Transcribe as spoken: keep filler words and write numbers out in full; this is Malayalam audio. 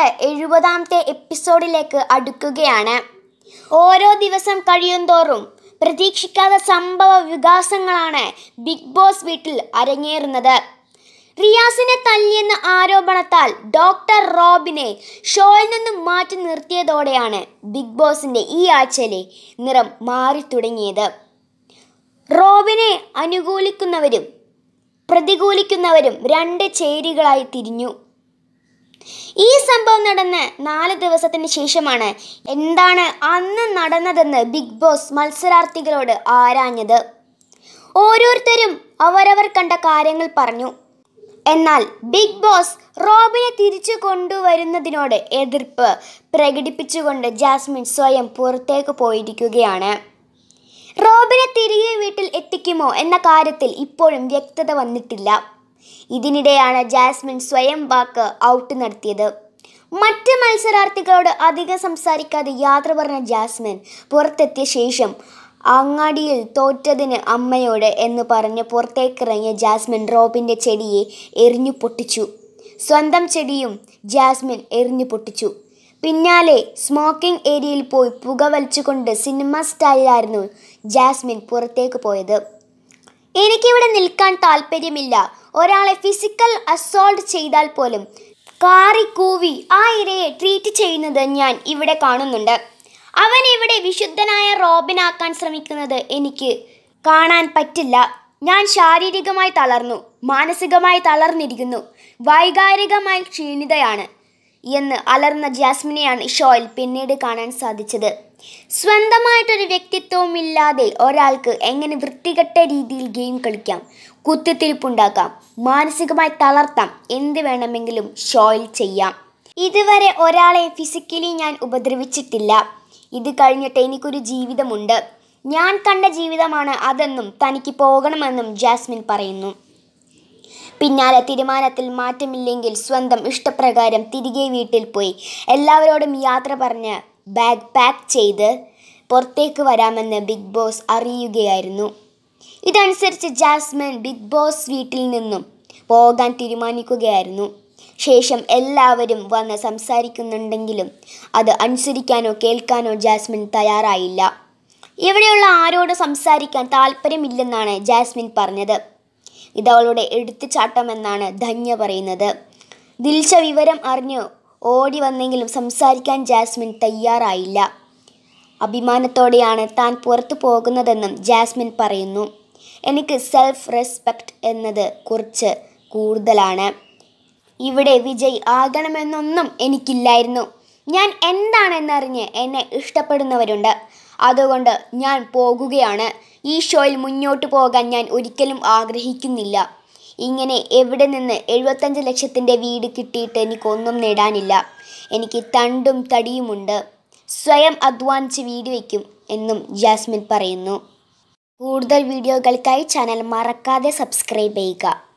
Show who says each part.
Speaker 1: എഴുപതാമത്തെ എപ്പിസോഡിലേക്ക് അടുക്കുകയാണ്. ഓരോ ദിവസം കഴിയുന്തോറും പ്രതീക്ഷിക്കാത്ത സംഭവ വികാസങ്ങളാണ് ബിഗ് ബോസ് വീട്ടിൽ അരങ്ങേറുന്നത്. റിയാസിനെ തല്ലിയെന്ന ആരോപണത്താൽ ഡോക്ടർ റോബിനെ ഷോയിൽ നിന്നും മാറ്റി നിർത്തിയതോടെയാണ് ബിഗ് ബോസിൻ്റെ ഈ ആഴ്ചയിലെ നിറം മാറി തുടങ്ങിയത്. റോബിനെ അനുകൂലിക്കുന്നവരും പ്രതികൂലിക്കുന്നവരും രണ്ട് ചേരികളായി തിരിഞ്ഞു. ഈ സംഭവം നടന്ന് നാല് ദിവസത്തിന് ശേഷമാണ് എന്താണ് അന്ന് നടന്നതെന്ന് ബിഗ് ബോസ് മത്സരാർത്ഥികളോട് ആരാഞ്ഞത്. ഓരോരുത്തരും അവരവർ കണ്ട കാര്യങ്ങൾ പറഞ്ഞു. എന്നാൽ ബിഗ് ബോസ് റോബിനെ തിരിച്ചു കൊണ്ടുവരുന്നതിനോട് എതിർപ്പ് പ്രകടിപ്പിച്ചുകൊണ്ട് ജാസ്മിൻ സ്വയം പുറത്തേക്ക് പോയിരിക്കുകയാണ്. റോബിനെ തിരികെ വീട്ടിൽ എത്തിക്കുമോ എന്ന കാര്യത്തിൽ ഇപ്പോഴും വ്യക്തത വന്നിട്ടില്ല. ഇതിനിടെയാണ് ജാസ്മിൻ സ്വയം വാക്ക് ഔട്ട് നടത്തിയത്. മറ്റ് മത്സരാർത്ഥികളോട് അധികം സംസാരിക്കാതെ യാത്ര പറഞ്ഞ ജാസ്മിൻ പുറത്തെത്തിയ ശേഷം അങ്ങാടിയിൽ തോറ്റതിന് അമ്മയോട് എന്ന് പറഞ്ഞ് പുറത്തേക്കിറങ്ങിയ ജാസ്മിൻ റോബിൻ്റെ ചെടിയെ എറിഞ്ഞു പൊട്ടിച്ചു. സ്വന്തം ചെടിയും ജാസ്മിൻ എറിഞ്ഞു പൊട്ടിച്ചു. പിന്നാലെ സ്മോക്കിംഗ് ഏരിയയിൽ പോയി പുക വലിച്ചുകൊണ്ട് സിനിമ സ്റ്റൈലായിരുന്നു ജാസ്മിൻ പുറത്തേക്ക് പോയത്. എനിക്കിവിടെ നിൽക്കാൻ താല്പര്യമില്ല. ഒരാളെ ഫിസിക്കൽ അസോൾട്ട് ചെയ്താൽ പോലും കാറി കൂവി ആ ഇരയെ ട്രീറ്റ് ചെയ്യുന്നത് ഞാൻ ഇവിടെ കാണുന്നുണ്ട്. അവൻ ഇവിടെ വിശുദ്ധനായ റോബിനാക്കാൻ ശ്രമിക്കുന്നത് എനിക്ക് കാണാൻ പറ്റില്ല. ഞാൻ ശാരീരികമായി തളർന്നു, മാനസികമായി തളർന്നിരിക്കുന്നു, വൈകാരികമായി ക്ഷീണിതയാണ് എന്ന് അലർന്ന ജാസ്മിനെയാണ് ഷോയിൽ പിന്നീട് കാണാൻ സാധിച്ചത്. സ്വന്തമായിട്ടൊരു വ്യക്തിത്വമില്ലാതെ ഒരാൾക്ക് എങ്ങനെ വൃത്തികെട്ട രീതിയിൽ ഗെയിം കളിക്കാം, കുത്തിത്തിരിപ്പുണ്ടാക്കാം, മാനസികമായി തളർത്താം, എന്ത് വേണമെങ്കിലും ഷോയിൽ ചെയ്യാം. ഇതുവരെ ഒരാളെ ഫിസിക്കലി ഞാൻ ഉപദ്രവിച്ചിട്ടില്ല. ഇത് കഴിഞ്ഞിട്ട് എനിക്കൊരു ജീവിതമുണ്ട്. ഞാൻ കണ്ട ജീവിതമാണ് അതെന്നും തനിക്ക് പോകണമെന്നും ജാസ്മിൻ പറയുന്നു. പിന്നാലെ തീരുമാനത്തിൽ മാറ്റമില്ലെങ്കിൽ സ്വന്തം ഇഷ്ടപ്രകാരം തിരികെ വീട്ടിൽ പോയി എല്ലാവരോടും യാത്ര പറഞ്ഞ് ബാഗ് പാക്ക് ചെയ്ത് പുറത്തേക്ക് വരാമെന്ന് ബിഗ് ബോസ് അറിയുകയായിരുന്നു. ഇതനുസരിച്ച് ജാസ്മിൻ ബിഗ് ബോസ് വീട്ടിൽ നിന്നും പോകാൻ തീരുമാനിക്കുകയായിരുന്നു. ശേഷം എല്ലാവരും വന്ന് സംസാരിക്കുന്നുണ്ടെങ്കിലും അത് അനുസരിക്കാനോ കേൾക്കാനോ ജാസ്മിൻ തയ്യാറായില്ല. ഇവിടെയുള്ള ആരോടും സംസാരിക്കാൻ താല്പര്യമില്ലെന്നാണ് ജാസ്മിൻ പറഞ്ഞത്. ഇതവളുടെ എടുത്തുചാട്ടമെന്നാണ് ധന്യ പറയുന്നത്. ദിൽഷ വിവരം അറിഞ്ഞ് ഓടി വന്നെങ്കിലും സംസാരിക്കാൻ ജാസ്മിൻ തയ്യാറായില്ല. അഭിമാനത്തോടെയാണ് താൻ പുറത്തു പോകുന്നതെന്നും ജാസ്മിൻ പറയുന്നു. എനിക്ക് സെൽഫ് റെസ്പെക്റ്റ് എന്നത് കുറച്ച് കൂടുതലാണ്. ഇവിടെ വിജയ് ആകണമെന്നൊന്നും എനിക്കില്ലായിരുന്നു. ഞാൻ എന്താണെന്നറിഞ്ഞ് എന്നെ ഇഷ്ടപ്പെടുന്നവരുണ്ട്. അതുകൊണ്ട് ഞാൻ പോകുകയാണ്. ഈ ഷോയിൽ മുന്നോട്ട് പോകാൻ ഞാൻ ഒരിക്കലും ആഗ്രഹിക്കുന്നില്ല. ഇങ്ങനെ എവിടെ നിന്ന് എഴുപത്തഞ്ച് ലക്ഷത്തിൻ്റെ വീട് കിട്ടിയിട്ട് എനിക്കൊന്നും നേടാനില്ല. എനിക്ക് തണ്ടും തടിയുമുണ്ട്. സ്വയം അധ്വാനിച്ച് വീട് വയ്ക്കും എന്നും ജാസ്മിൻ പറയുന്നു. കൂടുതൽ വീഡിയോകൾക്കായി ചാനൽ മറക്കാതെ സബ്സ്ക്രൈബ് ചെയ്യുക.